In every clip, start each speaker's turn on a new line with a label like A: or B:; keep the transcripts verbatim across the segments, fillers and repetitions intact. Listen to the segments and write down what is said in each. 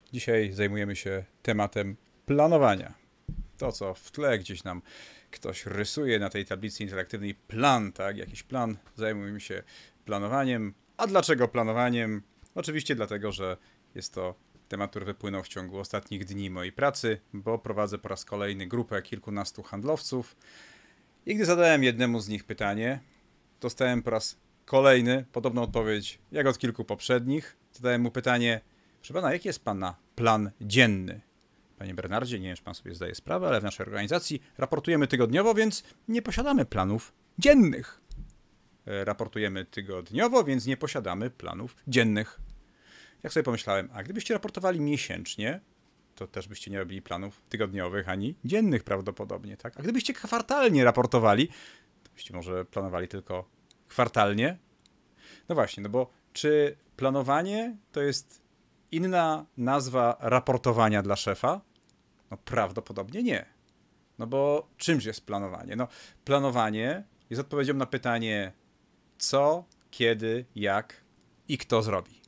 A: Dzisiaj zajmujemy się tematem planowania. To, co w tle gdzieś nam ktoś rysuje na tej tablicy interaktywnej plan, tak? Jakiś plan. Zajmujemy się planowaniem. A dlaczego planowaniem? Oczywiście dlatego, że jest to temat, który wypłynął w ciągu ostatnich dni mojej pracy, bo prowadzę po raz kolejny grupę kilkunastu handlowców. I gdy zadałem jednemu z nich pytanie, dostałem po raz kolejny podobną odpowiedź jak od kilku poprzednich. Zadałem mu pytanie: proszę pana, jaki jest pana plan dzienny? Panie Bernardzie, nie wiem, czy pan sobie zdaje sprawę, ale w naszej organizacji raportujemy tygodniowo, więc nie posiadamy planów dziennych. Raportujemy tygodniowo, więc nie posiadamy planów dziennych. Jak sobie pomyślałem, a gdybyście raportowali miesięcznie, to też byście nie robili planów tygodniowych ani dziennych prawdopodobnie, tak? A gdybyście kwartalnie raportowali, to byście może planowali tylko kwartalnie? No właśnie, no bo czy planowanie to jest inna nazwa raportowania dla szefa? No prawdopodobnie nie. No bo czymż jest planowanie? No planowanie jest odpowiedzią na pytanie co, kiedy, jak i kto zrobi.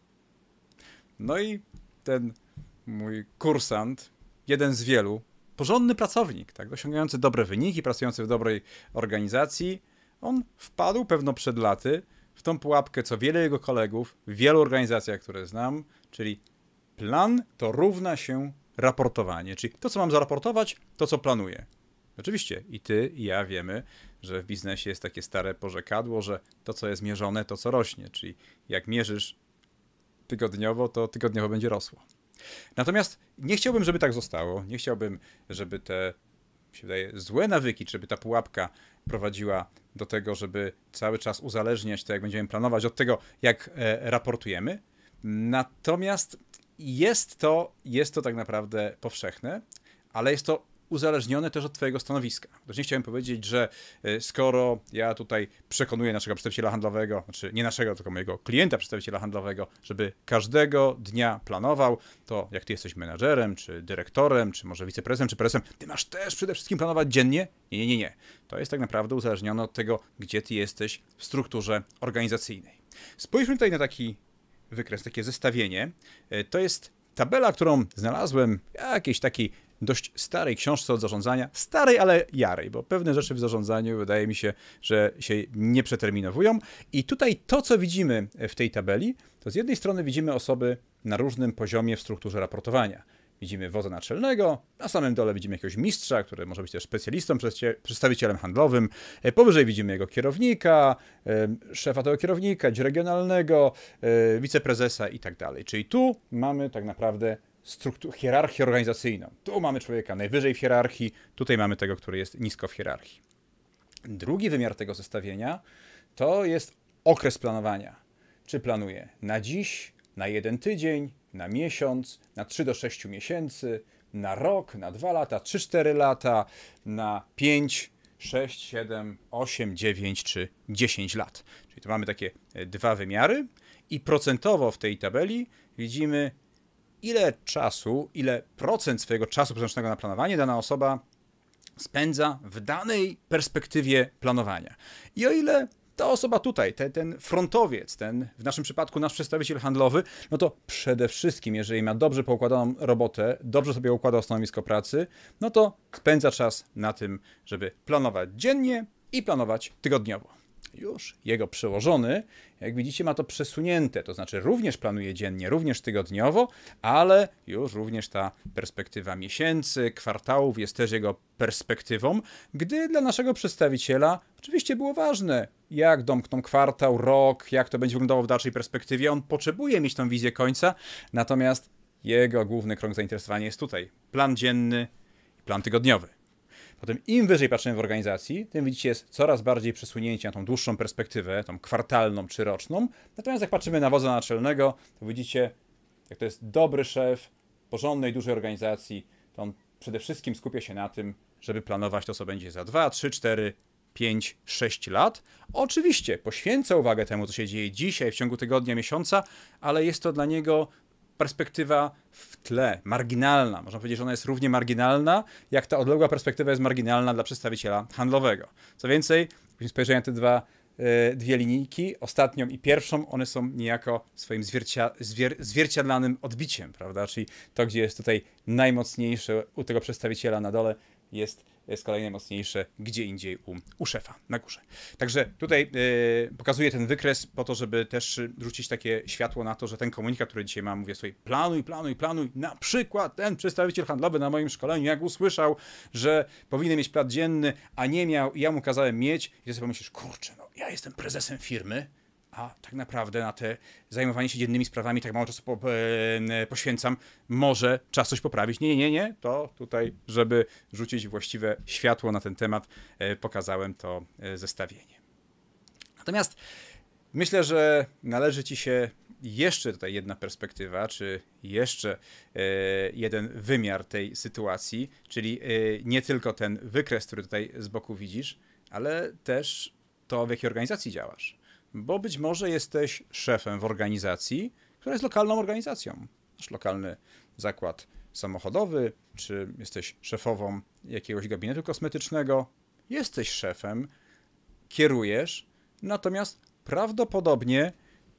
A: No i ten mój kursant, jeden z wielu, porządny pracownik, tak, osiągający dobre wyniki, pracujący w dobrej organizacji, on wpadł pewno przed laty w tą pułapkę, co wiele jego kolegów w wielu organizacjach, które znam, czyli plan to równa się raportowanie, czyli to, co mam zaraportować, to, co planuję. Oczywiście i ty, i ja wiemy, że w biznesie jest takie stare porzekadło, że to, co jest mierzone, to, co rośnie, czyli jak mierzysz tygodniowo, to tygodniowo będzie rosło. Natomiast nie chciałbym, żeby tak zostało. Nie chciałbym, żeby te, się wydaje, złe nawyki, żeby ta pułapka prowadziła do tego, żeby cały czas uzależniać to, jak będziemy planować, od tego, jak e, raportujemy. Natomiast jest to, jest to tak naprawdę powszechne, ale jest to uzależnione też od twojego stanowiska. Też nie chciałem powiedzieć, że skoro ja tutaj przekonuję naszego przedstawiciela handlowego, znaczy nie naszego, tylko mojego klienta przedstawiciela handlowego, żeby każdego dnia planował, to jak ty jesteś menadżerem, czy dyrektorem, czy może wiceprezesem, czy prezesem, ty masz też przede wszystkim planować dziennie? Nie, nie, nie, nie. To jest tak naprawdę uzależnione od tego, gdzie ty jesteś w strukturze organizacyjnej. Spójrzmy tutaj na taki wykres, takie zestawienie. To jest tabela, którą znalazłem w jakiejś takiej dość starej książce od zarządzania, starej, ale jarej, bo pewne rzeczy w zarządzaniu wydaje mi się, że się nie przeterminowują. I tutaj to, co widzimy w tej tabeli, to z jednej strony widzimy osoby na różnym poziomie w strukturze raportowania. Widzimy wodza naczelnego, na samym dole widzimy jakiegoś mistrza, który może być też specjalistą, przedstawicielem handlowym. Powyżej widzimy jego kierownika, szefa tego kierownika, regionalnego, wiceprezesa i tak dalej. Czyli tu mamy tak naprawdę struktur, hierarchię organizacyjną. Tu mamy człowieka najwyżej w hierarchii, tutaj mamy tego, który jest nisko w hierarchii. Drugi wymiar tego zestawienia to jest okres planowania. Czy planuję na dziś, na jeden tydzień, na miesiąc, na trzy do sześciu miesięcy, na rok, na dwa lata, trzy cztery lata, na pięć, sześć, siedem, osiem, dziewięć czy dziesięć lat. Czyli tu mamy takie dwa wymiary i procentowo w tej tabeli widzimy, ile czasu, ile procent swojego czasu przeznaczonego na planowanie dana osoba spędza w danej perspektywie planowania. I o ile ta osoba tutaj, te, ten frontowiec, ten w naszym przypadku nasz przedstawiciel handlowy, no to przede wszystkim, jeżeli ma dobrze poukładaną robotę, dobrze sobie układał stanowisko pracy, no to spędza czas na tym, żeby planować dziennie i planować tygodniowo. Już jego przełożony, jak widzicie, ma to przesunięte, to znaczy również planuje dziennie, również tygodniowo, ale już również ta perspektywa miesięcy, kwartałów jest też jego perspektywą, gdy dla naszego przedstawiciela oczywiście było ważne, jak domkną kwartał, rok, jak to będzie wyglądało w dalszej perspektywie. On potrzebuje mieć tą wizję końca, natomiast jego główny krąg zainteresowania jest tutaj. Plan dzienny i plan tygodniowy. Potem im wyżej patrzymy w organizacji, tym widzicie jest coraz bardziej przesunięcie na tą dłuższą perspektywę, tą kwartalną czy roczną. Natomiast jak patrzymy na wodza naczelnego, to widzicie, jak to jest dobry szef porządnej, dużej organizacji, to on przede wszystkim skupia się na tym, żeby planować to, co będzie za dwa, trzy, cztery, pięć, sześć lat. Oczywiście poświęca uwagę temu, co się dzieje dzisiaj, w ciągu tygodnia, miesiąca, ale jest to dla niego perspektywa w tle, marginalna. Można powiedzieć, że ona jest równie marginalna, jak ta odległa perspektywa jest marginalna dla przedstawiciela handlowego. Co więcej, spojrzenia na te dwa e, dwie linijki, ostatnią i pierwszą, one są niejako swoim zwiercia, zwier, zwierciadlanym odbiciem, prawda? Czyli to, gdzie jest tutaj najmocniejsze u tego przedstawiciela na dole, jest z kolei najmocniejsze gdzie indziej u, u szefa, na górze. Także tutaj yy, pokazuję ten wykres po to, żeby też rzucić takie światło na to, że ten komunikat, który dzisiaj mam, mówię sobie planuj, planuj, planuj. Na przykład ten przedstawiciel handlowy na moim szkoleniu, jak usłyszał, że powinien mieć plan dzienny, a nie miał i ja mu kazałem mieć i ty sobie pomyślisz, kurczę, no ja jestem prezesem firmy, a tak naprawdę na te zajmowanie się dziennymi sprawami tak mało czasu po, e, poświęcam, może czas coś poprawić. Nie, nie, nie, nie, to tutaj, żeby rzucić właściwe światło na ten temat, e, pokazałem to e, zestawienie. Natomiast myślę, że należy ci się jeszcze tutaj jedna perspektywa, czy jeszcze e, jeden wymiar tej sytuacji, czyli e, nie tylko ten wykres, który tutaj z boku widzisz, ale też to, w jakiej organizacji działasz. Bo być może jesteś szefem w organizacji, która jest lokalną organizacją. Masz lokalny zakład samochodowy, czy jesteś szefową jakiegoś gabinetu kosmetycznego. Jesteś szefem, kierujesz, natomiast prawdopodobnie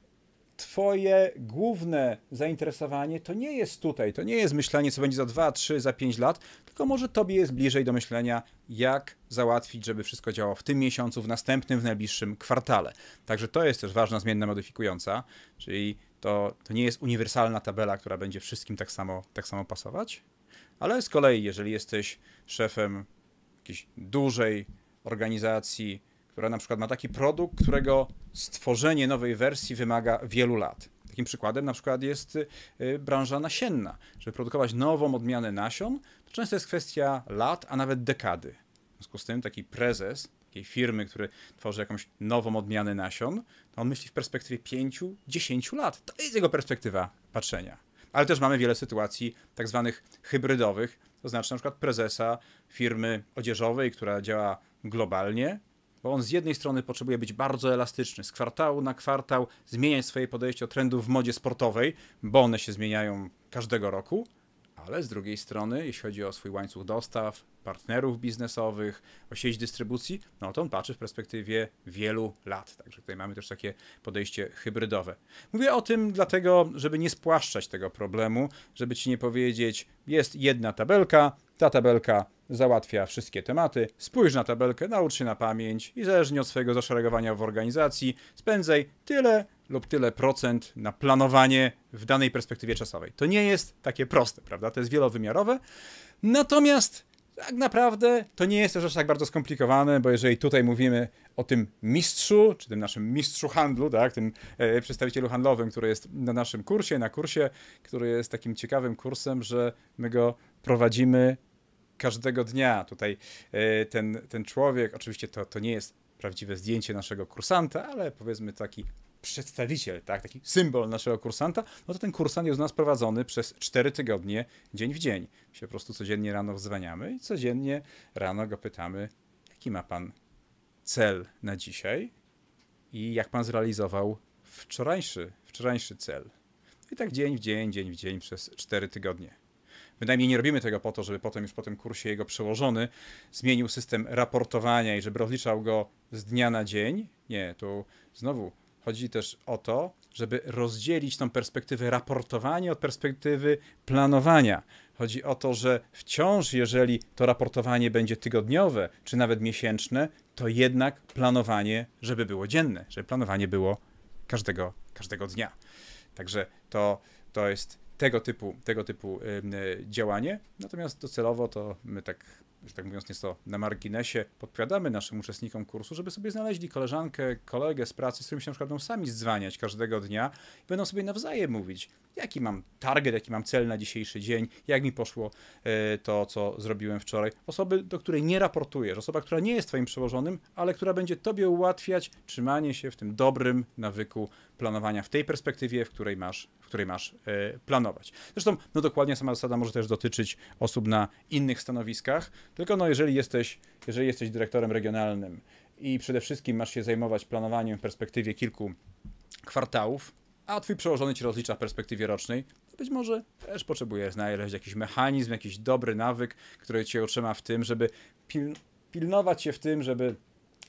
A: twoje główne zainteresowanie to nie jest tutaj, to nie jest myślenie, co będzie za dwa, trzy, za pięć lat, tylko może tobie jest bliżej do myślenia, jak załatwić, żeby wszystko działało w tym miesiącu, w następnym, w najbliższym kwartale. Także to jest też ważna zmienna modyfikująca, czyli to, to nie jest uniwersalna tabela, która będzie wszystkim tak samo, tak samo pasować, ale z kolei, jeżeli jesteś szefem jakiejś dużej organizacji, która na przykład ma taki produkt, którego stworzenie nowej wersji wymaga wielu lat. Takim przykładem na przykład jest branża nasienna. Żeby produkować nową odmianę nasion, to często jest kwestia lat, a nawet dekady. W związku z tym taki prezes takiej firmy, który tworzy jakąś nową odmianę nasion, to on myśli w perspektywie pięciu, dziesięciu lat. To jest jego perspektywa patrzenia. Ale też mamy wiele sytuacji tak zwanych hybrydowych, to znaczy na przykład prezesa firmy odzieżowej, która działa globalnie, bo on z jednej strony potrzebuje być bardzo elastyczny, z kwartału na kwartał, zmieniać swoje podejście do trendów w modzie sportowej, bo one się zmieniają każdego roku, ale z drugiej strony, jeśli chodzi o swój łańcuch dostaw, partnerów biznesowych, o sieć dystrybucji, no to on patrzy w perspektywie wielu lat. Także tutaj mamy też takie podejście hybrydowe. Mówię o tym dlatego, żeby nie spłaszczać tego problemu, żeby ci nie powiedzieć, jest jedna tabelka, ta tabelka załatwia wszystkie tematy, spójrz na tabelkę, naucz się na pamięć i zależnie od swojego zaszeregowania w organizacji spędzaj tyle lub tyle procent na planowanie w danej perspektywie czasowej. To nie jest takie proste, prawda? To jest wielowymiarowe. Natomiast tak naprawdę to nie jest też aż tak bardzo skomplikowane, bo jeżeli tutaj mówimy o tym mistrzu, czy tym naszym mistrzu handlu, tak, tym e, przedstawicielu handlowym, który jest na naszym kursie, na kursie, który jest takim ciekawym kursem, że my go prowadzimy każdego dnia. Tutaj e, ten, ten człowiek, oczywiście to, to nie jest prawdziwe zdjęcie naszego kursanta, ale powiedzmy taki przedstawiciel, tak, taki symbol naszego kursanta, no to ten kursant jest u nas prowadzony przez cztery tygodnie, dzień w dzień. My się po prostu codziennie rano wzwaniamy i codziennie rano go pytamy, jaki ma pan cel na dzisiaj i jak pan zrealizował wczorajszy, wczorajszy cel. I tak dzień w dzień, dzień w dzień przez cztery tygodnie. Bynajmniej nie robimy tego po to, żeby potem już po tym kursie jego przełożony zmienił system raportowania i żeby rozliczał go z dnia na dzień. Nie, tu znowu chodzi też o to, żeby rozdzielić tą perspektywę raportowania od perspektywy planowania. Chodzi o to, że wciąż, jeżeli to raportowanie będzie tygodniowe, czy nawet miesięczne, to jednak planowanie, żeby było dzienne, żeby planowanie było każdego, każdego dnia. Także to, to jest tego typu, tego typu yy, działanie. Natomiast docelowo to my tak, że tak mówiąc nieco na marginesie podpowiadamy naszym uczestnikom kursu, żeby sobie znaleźli koleżankę, kolegę z pracy, z którym się na przykład będą sami zdzwaniać każdego dnia i będą sobie nawzajem mówić, jaki mam target, jaki mam cel na dzisiejszy dzień, jak mi poszło yy, to, co zrobiłem wczoraj. Osoby, do której nie raportujesz, osoba, która nie jest twoim przełożonym, ale która będzie tobie ułatwiać trzymanie się w tym dobrym nawyku planowania w tej perspektywie, w której masz, w której masz yy, planować. Zresztą, no dokładnie sama zasada może też dotyczyć osób na innych stanowiskach, tylko no jeżeli jesteś, jeżeli jesteś dyrektorem regionalnym i przede wszystkim masz się zajmować planowaniem w perspektywie kilku kwartałów, a twój przełożony ci rozlicza w perspektywie rocznej, to być może też potrzebujesz znaleźć jakiś mechanizm, jakiś dobry nawyk, który cię utrzyma w tym, żeby pil pilnować się w tym, żeby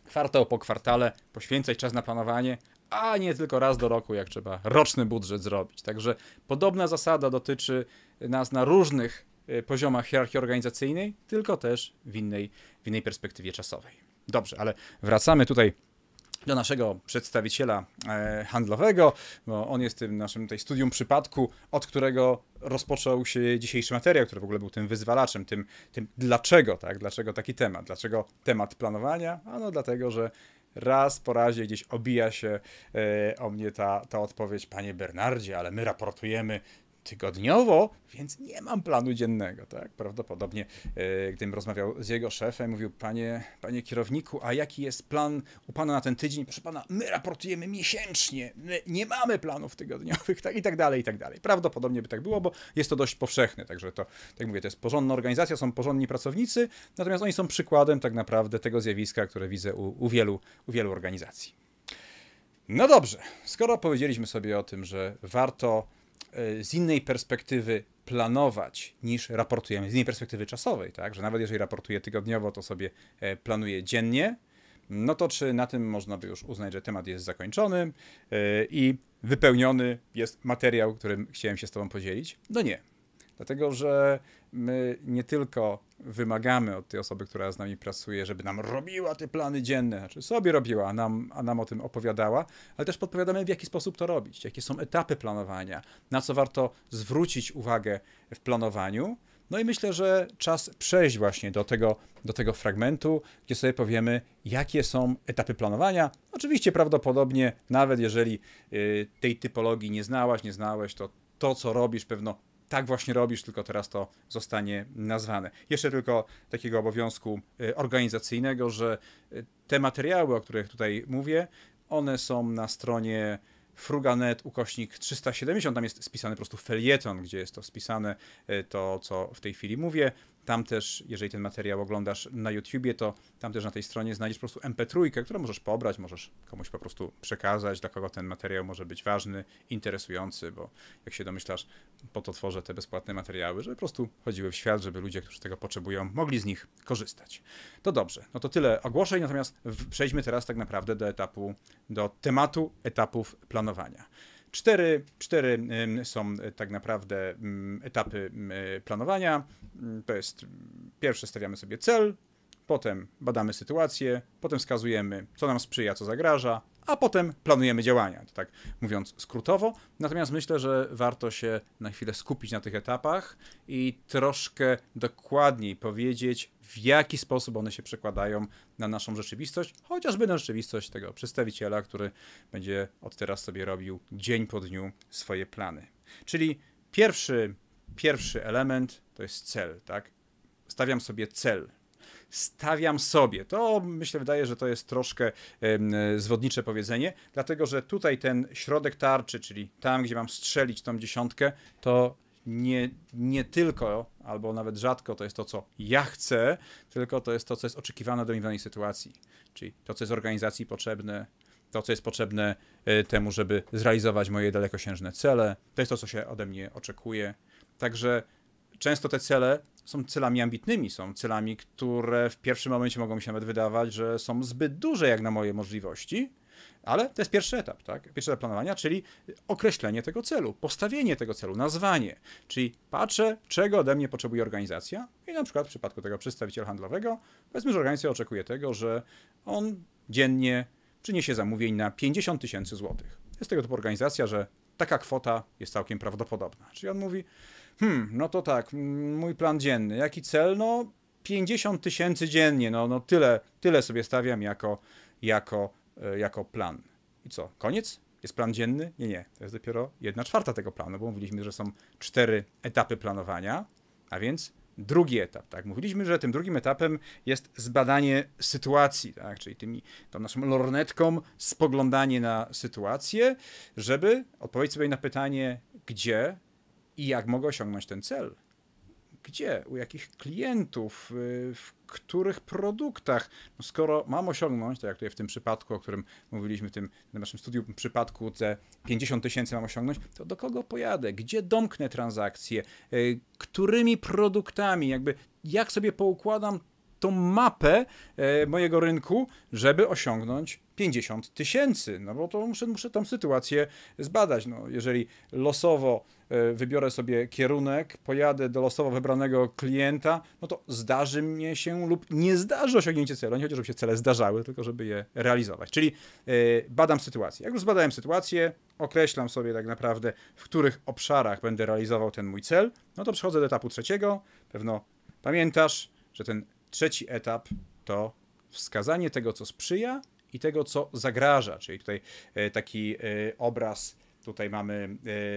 A: kwartał po kwartale poświęcać czas na planowanie, a nie tylko raz do roku, jak trzeba roczny budżet zrobić. Także podobna zasada dotyczy nas na różnych poziomach hierarchii organizacyjnej, tylko też w innej, w innej perspektywie czasowej. Dobrze, ale wracamy tutaj do naszego przedstawiciela e, handlowego, bo on jest tym naszym tutaj studium przypadku, od którego rozpoczął się dzisiejszy materiał, który w ogóle był tym wyzwalaczem, tym, tym dlaczego, tak? Dlaczego taki temat? Dlaczego temat planowania? Ano dlatego, że raz po razie gdzieś obija się e, o mnie ta, ta odpowiedź, panie Bernardzie, ale my raportujemy tygodniowo, więc nie mam planu dziennego, tak? Prawdopodobnie, e, gdybym rozmawiał z jego szefem, mówił, panie, panie kierowniku, a jaki jest plan u pana na ten tydzień? Proszę pana, my raportujemy miesięcznie, my nie mamy planów tygodniowych, tak? I tak dalej, i tak dalej. Prawdopodobnie by tak było, bo jest to dość powszechne, także to, tak mówię, to jest porządna organizacja, są porządni pracownicy, natomiast oni są przykładem tak naprawdę tego zjawiska, które widzę u, u, wielu, u wielu organizacji. No dobrze, skoro powiedzieliśmy sobie o tym, że warto z innej perspektywy planować niż raportujemy, z innej perspektywy czasowej, tak, że nawet jeżeli raportuję tygodniowo, to sobie planuję dziennie, no to czy na tym można by już uznać, że temat jest zakończony i wypełniony jest materiał, którym chciałem się z tobą podzielić? No nie. Dlatego, że my nie tylko wymagamy od tej osoby, która z nami pracuje, żeby nam robiła te plany dzienne, znaczy sobie robiła, a nam, a nam o tym opowiadała, ale też podpowiadamy, w jaki sposób to robić, jakie są etapy planowania, na co warto zwrócić uwagę w planowaniu. No i myślę, że czas przejść właśnie do tego, do tego fragmentu, gdzie sobie powiemy, jakie są etapy planowania. Oczywiście prawdopodobnie, nawet jeżeli y, tej typologii nie znałaś, nie znałeś, to to, co robisz, pewno tak właśnie robisz, tylko teraz to zostanie nazwane. Jeszcze tylko takiego obowiązku organizacyjnego, że te materiały, o których tutaj mówię, one są na stronie fruga.net ukośnik trzysta siedemdziesiąt, tam jest spisany po prostu felieton, gdzie jest to spisane, to co w tej chwili mówię. Tam też, jeżeli ten materiał oglądasz na YouTubie, to tam też na tej stronie znajdziesz po prostu em pe trzy, którą możesz pobrać, możesz komuś po prostu przekazać, dla kogo ten materiał może być ważny, interesujący, bo jak się domyślasz, po to tworzę te bezpłatne materiały, żeby po prostu chodziły w świat, żeby ludzie, którzy tego potrzebują, mogli z nich korzystać. To dobrze, no to tyle ogłoszeń, natomiast przejdźmy teraz tak naprawdę do etapu, do tematu etapów planowania. Cztery, cztery są tak naprawdę etapy planowania. To jest pierwsze, stawiamy sobie cel, potem badamy sytuację, potem wskazujemy, co nam sprzyja, co zagraża, a potem planujemy działania, to tak mówiąc skrótowo. Natomiast myślę, że warto się na chwilę skupić na tych etapach i troszkę dokładniej powiedzieć, w jaki sposób one się przekładają na naszą rzeczywistość, chociażby na rzeczywistość tego przedstawiciela, który będzie od teraz sobie robił dzień po dniu swoje plany. Czyli pierwszy, pierwszy element to jest cel, tak? Stawiam sobie cel. Stawiam sobie. To myślę, wydaje, że to jest troszkę e, zwodnicze powiedzenie, dlatego że tutaj ten środek tarczy, czyli tam, gdzie mam strzelić tą dziesiątkę, to nie, nie tylko, albo nawet rzadko to jest to, co ja chcę, tylko to jest to, co jest oczekiwane do mnie w danej sytuacji. Czyli to, co jest organizacji potrzebne, to, co jest potrzebne e, temu, żeby zrealizować moje dalekosiężne cele. To jest to, co się ode mnie oczekuje. Także często te cele są celami ambitnymi, są celami, które w pierwszym momencie mogą mi się nawet wydawać, że są zbyt duże jak na moje możliwości, ale to jest pierwszy etap, tak? Pierwszy etap planowania, czyli określenie tego celu, postawienie tego celu, nazwanie, czyli patrzę, czego ode mnie potrzebuje organizacja i na przykład w przypadku tego przedstawiciela handlowego, powiedzmy, że organizacja oczekuje tego, że on dziennie przyniesie zamówień na pięćdziesiąt tysięcy złotych. Jest tego typu organizacja, że taka kwota jest całkiem prawdopodobna. Czyli on mówi, hmm, no to tak, mój plan dzienny, jaki cel? No pięćdziesiąt tysięcy dziennie, no, no tyle, tyle sobie stawiam jako, jako, jako plan. I co, koniec? Jest plan dzienny? Nie, nie, to jest dopiero jedna czwarta tego planu, bo mówiliśmy, że są cztery etapy planowania, a więc drugi etap, tak? Mówiliśmy, że tym drugim etapem jest zbadanie sytuacji, tak? Czyli tymi, tą naszą lornetką spoglądanie na sytuację, żeby odpowiedzieć sobie na pytanie, gdzie i jak mogę osiągnąć ten cel. Gdzie, u jakich klientów, w których produktach. No skoro mam osiągnąć, tak jak tutaj w tym przypadku, o którym mówiliśmy w tym w naszym studium przypadku, te pięćdziesiąt tysięcy mam osiągnąć, to do kogo pojadę, gdzie domknę transakcje, którymi produktami, jakby jak sobie poukładam tą mapę e, mojego rynku, żeby osiągnąć pięćdziesiąt tysięcy, no bo to muszę, muszę tą sytuację zbadać. No, jeżeli losowo e, wybiorę sobie kierunek, pojadę do losowo wybranego klienta, no to zdarzy mnie się lub nie zdarzy osiągnięcie celu. Nie chodzi, żeby się cele zdarzały, tylko żeby je realizować. Czyli e, badam sytuację. Jak już zbadałem sytuację, określam sobie tak naprawdę, w których obszarach będę realizował ten mój cel, no to przechodzę do etapu trzeciego. Pewno pamiętasz, że ten trzeci etap to wskazanie tego, co sprzyja i tego, co zagraża. Czyli tutaj e, taki e, obraz, tutaj mamy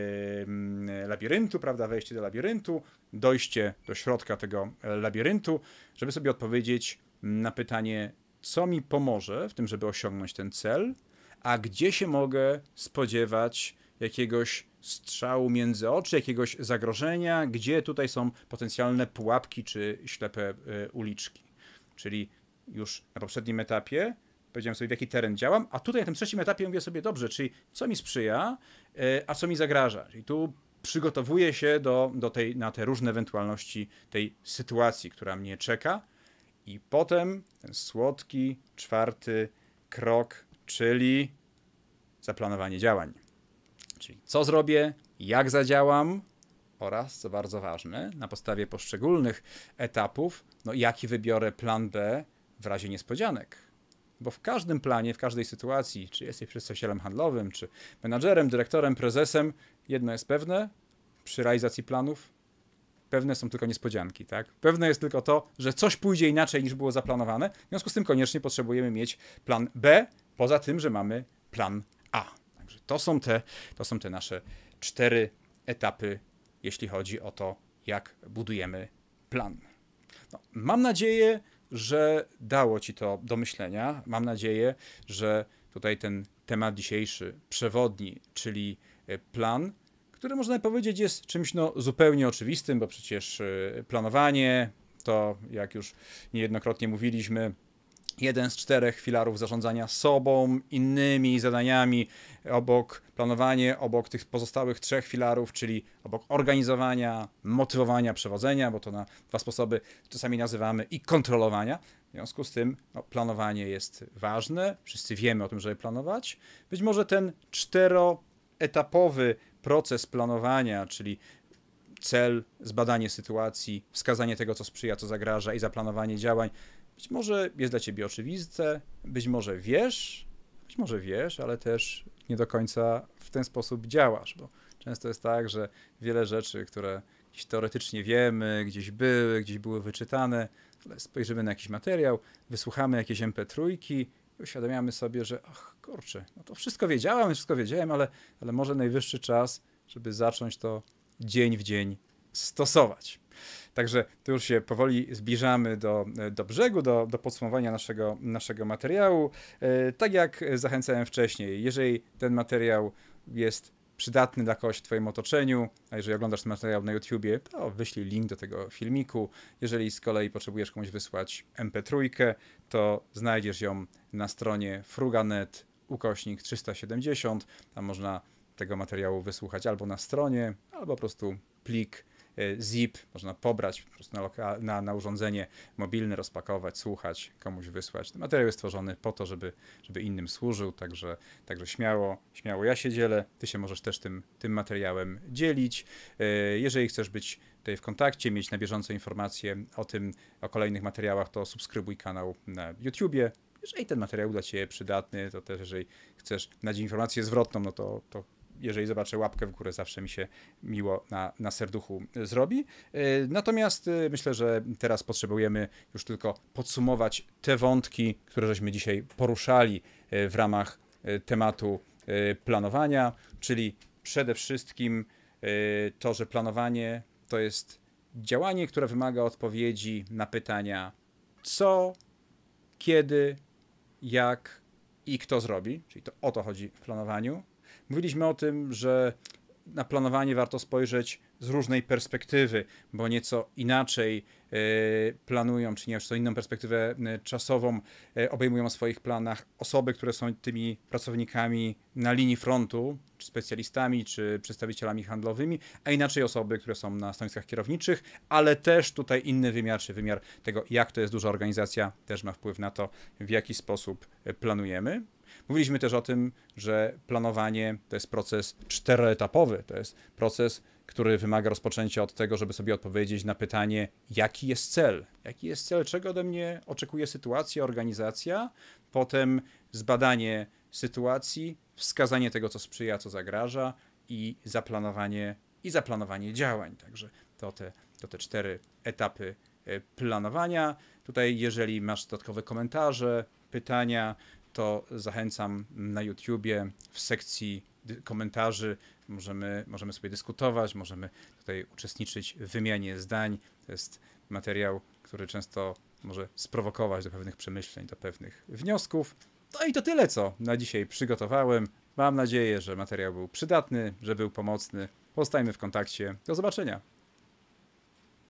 A: e, labiryntu, prawda, wejście do labiryntu, dojście do środka tego labiryntu, żeby sobie odpowiedzieć na pytanie, co mi pomoże w tym, żeby osiągnąć ten cel, a gdzie się mogę spodziewać jakiegoś strzału między oczy, jakiegoś zagrożenia, gdzie tutaj są potencjalne pułapki czy ślepe y, uliczki. Czyli już na poprzednim etapie powiedziałem sobie, w jaki teren działam, a tutaj na tym trzecim etapie mówię sobie, dobrze, czyli co mi sprzyja, y, a co mi zagraża. Czyli tu przygotowuję się do, do tej, na te różne ewentualności tej sytuacji, która mnie czeka i potem ten słodki czwarty krok, czyli zaplanowanie działań. Czyli co zrobię, jak zadziałam oraz, co bardzo ważne, na podstawie poszczególnych etapów, no jaki wybiorę plan B w razie niespodzianek. Bo w każdym planie, w każdej sytuacji, czy jesteś przedstawicielem handlowym, czy menadżerem, dyrektorem, prezesem, jedno jest pewne, przy realizacji planów pewne są tylko niespodzianki, tak? Pewne jest tylko to, że coś pójdzie inaczej niż było zaplanowane, w związku z tym koniecznie potrzebujemy mieć plan B, poza tym, że mamy plan A. Także to są te, to są te nasze cztery etapy, jeśli chodzi o to, jak budujemy plan. No, mam nadzieję, że dało Ci to do myślenia. Mam nadzieję, że tutaj ten temat dzisiejszy przewodni, czyli plan, który można powiedzieć jest czymś no, zupełnie oczywistym, bo przecież planowanie to, jak już niejednokrotnie mówiliśmy, jeden z czterech filarów zarządzania sobą, innymi zadaniami, obok planowanie, obok tych pozostałych trzech filarów, czyli obok organizowania, motywowania, przewodzenia, bo to na dwa sposoby czasami nazywamy, i kontrolowania. W związku z tym no, planowanie jest ważne, wszyscy wiemy o tym, żeby planować. Być może ten czteroetapowy proces planowania, czyli cel, zbadanie sytuacji, wskazanie tego, co sprzyja, co zagraża i zaplanowanie działań, być może jest dla Ciebie oczywiste, być może wiesz, być może wiesz, ale też nie do końca w ten sposób działasz, bo często jest tak, że wiele rzeczy, które gdzieś teoretycznie wiemy, gdzieś były, gdzieś były wyczytane, ale spojrzymy na jakiś materiał, wysłuchamy jakieś em pe trzy i uświadamiamy sobie, że ach, kurczę, no to wszystko wiedziałem, wszystko wiedziałem, ale, ale może najwyższy czas, żeby zacząć to dzień w dzień stosować. Także tu już się powoli zbliżamy do, do brzegu, do, do podsumowania naszego, naszego materiału. E, tak jak zachęcałem wcześniej, jeżeli ten materiał jest przydatny dla kogoś w Twoim otoczeniu, a jeżeli oglądasz ten materiał na YouTubie, to wyślij link do tego filmiku. Jeżeli z kolei potrzebujesz komuś wysłać em pe trzy, to znajdziesz ją na stronie fruganet ukośnik trzysta siedemdziesiąt. Tam można tego materiału wysłuchać albo na stronie, albo po prostu plik zip, można pobrać po prostu na, loka- na, na urządzenie mobilne, rozpakować, słuchać, komuś wysłać. Ten materiał jest stworzony po to, żeby, żeby innym służył, także, także śmiało, śmiało ja się dzielę, ty się możesz też tym, tym materiałem dzielić. Jeżeli chcesz być tutaj w kontakcie, mieć na bieżąco informacje o tym, o kolejnych materiałach, to subskrybuj kanał na YouTubie. Jeżeli ten materiał dla Ciebie przydatny, to też jeżeli chcesz dać informację zwrotną, no to, to jeżeli zobaczę łapkę w górę, zawsze mi się miło na, na serduchu zrobi. Natomiast myślę, że teraz potrzebujemy już tylko podsumować te wątki, które żeśmy dzisiaj poruszali w ramach tematu planowania, czyli przede wszystkim to, że planowanie to jest działanie, które wymaga odpowiedzi na pytania co, kiedy, jak i kto zrobi, czyli to o to chodzi w planowaniu. Mówiliśmy o tym, że na planowanie warto spojrzeć z różnej perspektywy, bo nieco inaczej y, planują, czy nieco inną perspektywę y, czasową y, obejmują w swoich planach osoby, które są tymi pracownikami na linii frontu, czy specjalistami, czy przedstawicielami handlowymi, a inaczej osoby, które są na stanowiskach kierowniczych, ale też tutaj inny wymiar, czy wymiar tego, jak to jest duża organizacja, też ma wpływ na to, w jaki sposób planujemy. Mówiliśmy też o tym, że planowanie to jest proces czteroetapowy, to jest proces, który wymaga rozpoczęcia od tego, żeby sobie odpowiedzieć na pytanie, jaki jest cel, jaki jest cel, czego ode mnie oczekuje sytuacja, organizacja, potem zbadanie sytuacji, wskazanie tego, co sprzyja, co zagraża i zaplanowanie, i zaplanowanie działań. Także to te, to te cztery etapy planowania. Tutaj, jeżeli masz dodatkowe komentarze, pytania, to zachęcam na YouTubie w sekcji komentarzy. Możemy, możemy sobie dyskutować, możemy tutaj uczestniczyć w wymianie zdań. To jest materiał, który często może sprowokować do pewnych przemyśleń, do pewnych wniosków. No i to tyle, co na dzisiaj przygotowałem. Mam nadzieję, że materiał był przydatny, że był pomocny. Pozostajmy w kontakcie. Do zobaczenia.